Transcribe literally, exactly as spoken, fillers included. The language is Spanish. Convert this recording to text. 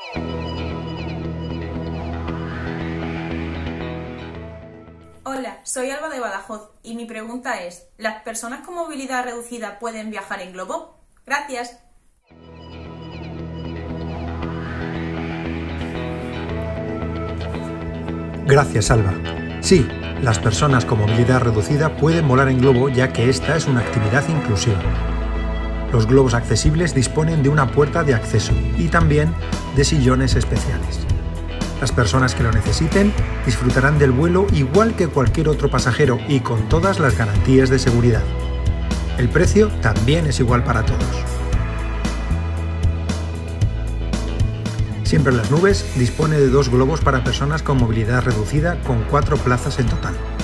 Hola, soy Alba de Badajoz y mi pregunta es, ¿las personas con movilidad reducida pueden viajar en globo? Gracias. Gracias, Alba. Sí, las personas con movilidad reducida pueden volar en globo ya que esta es una actividad inclusiva. Los globos accesibles disponen de una puerta de acceso y también de sillones especiales. Las personas que lo necesiten disfrutarán del vuelo igual que cualquier otro pasajero y con todas las garantías de seguridad. El precio también es igual para todos. Siempre en las Nubes dispone de dos globos para personas con movilidad reducida con cuatro plazas en total.